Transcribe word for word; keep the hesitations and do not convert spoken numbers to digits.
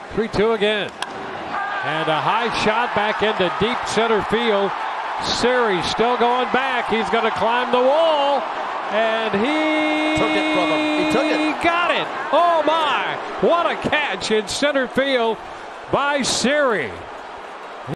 three two again. And a high shot back into deep center field. Siri still going back. He's going to climb the wall. And he took it from him. He took it. He got it. Oh, my. What a catch in center field by Siri.